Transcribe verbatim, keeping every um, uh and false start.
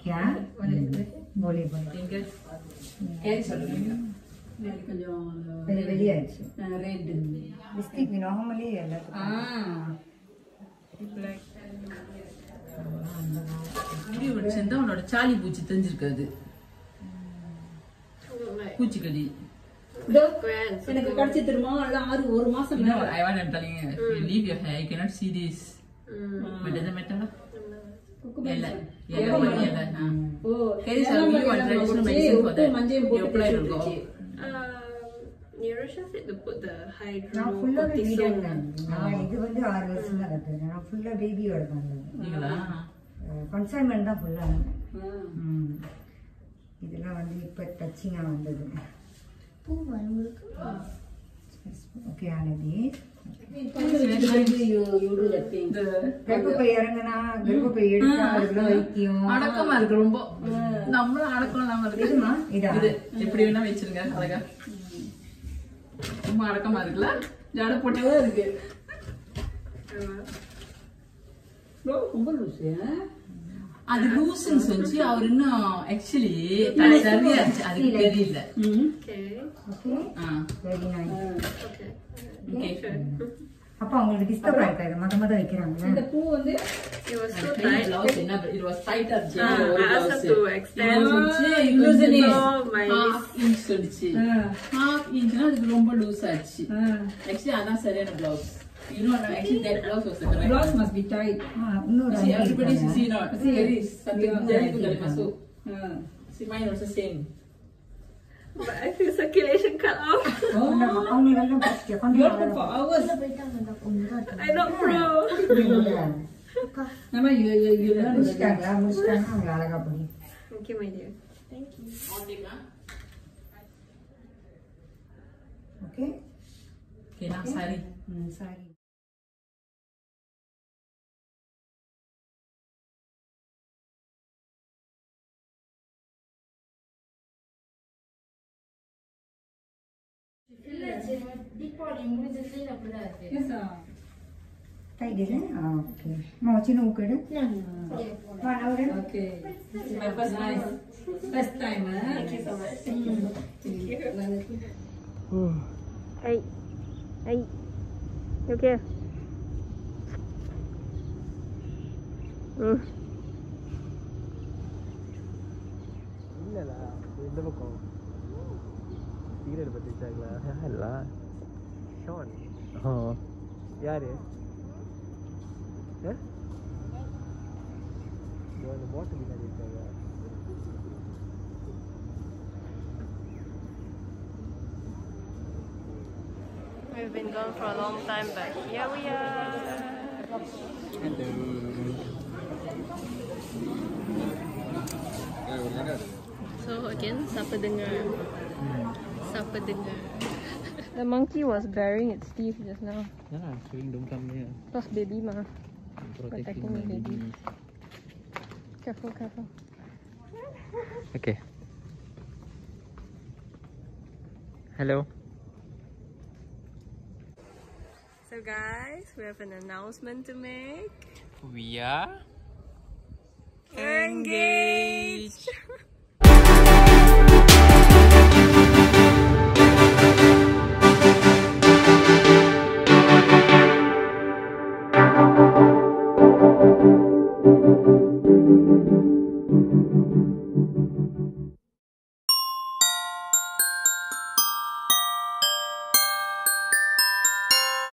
क्या बोले बोले कैरी சொல்லுங்க கொஞ்சம் வெளிய வெளியாச்சு ரெட் லிப்ஸ்டிக் நார்மலி எல்லாத்துக்கும் ஆ black இது ஒரு செந்தவனோட சாலி பூச்சி தெரிஞ்சிருக்காது பூச்சிக்கடி எனக்கு கடிச்சு திரும்ப ஆறு ஒரு மாசம் no I want to tell you if you leave your hair you cannot see this but doesn't matter yellow yellow yellow O there is a new one traditional medicine for that மஞ்சள் you apply போட்டு it go Neurosha said to put the hydro நான் ஃபுல்லா video நான் இது வந்து ஆறு வருஷம் தான் கத்துறேன் நான் ஃபுல்லா பேபியோட பண்ணேன் நீங்களா கன்சைன்மென்ட் தான் ஃபுல்லா ம் இதெல்லாம் வந்து இப்ப டச்சிங்கா வந்தது பூ உங்களுக்கு ஓகே ஆனதி கர்ப்பப்பை இறங்கினா கர்ப்பப்பை எடுத்தா அதுல வைத்தியம் அடக்கமா இருக்கு ரொம்ப நம்மளும் அடக்கம் இல்லாம இருக்குமா இது எப்படி வேணா வச்சிருங்க அழகா ரொம்ப அடக்கமா இருக்குல்ல ஜாட போட்டவே இருக்கு ரொம்ப லூசு அது லூசுன்னு சொல்லி அவர் இன்னும் ஆக்சுவலி சரியா இருந்துச்சு அதுக்கு தெரியல Okay. Okay very nice Okay. Okay அப்ப உங்களுக்கு டிஸ்டர்ப் ஆயிட்டாரு மத மத வைக்கறாங்க இந்த பூ வந்து It was so tight. blouse என்ன it was tight up Ah, I asked her to extend. loosen it Oh, my. half inch சொல்லுச்சு half inchனா அது ரொம்ப லூஸ் ஆச்சு actually அதான் சரியான blouse you know actually that blouse was the correct blouse must be tight இன்னொரு see everybody should see not see there is something Yeah. very good at masuk ah see mine also same But I feel circulation cut off. அவங்க எல்லாம் பச்சை you have for hours I not pro. நம்ம you you you learn முடிச்சிட்டாங்களா முடிச்சிட்டாங்க அவங்க அழகா பண்ணி Okay, my dear. Thank you. Okay okay now saree ம் sorry yes டைடில ஓகே மோச்சின உக்கட வா அவரே okay my first nice first time eh? Thank you so much. Thank you. thank you Hey. Hey. You okay? Mm. இல்லடா இந்த பக்கம் cigarette பத்திச்சாங்களா இல்ல ஷான் ஆ யாரு ஏ இந்த பாட்டில் பின்னாடி இருக்காங்க We've been gone for a long time, but here we are. So again, siapa dengar? Siapa dengar? The monkey was bearing its teeth just now. Yeah, showing don't come here. Plus baby ma. Protecting the my baby. baby. Careful, careful. Okay. Hello. So guys, we have an announcement to make. We are Engaged!